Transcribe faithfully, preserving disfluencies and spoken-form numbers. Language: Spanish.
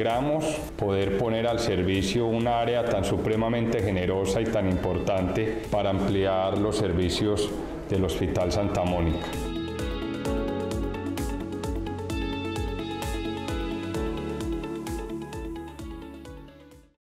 alegramos poder poner al servicio un área tan supremamente generosa y tan importante para ampliar los servicios del Hospital Santa Mónica.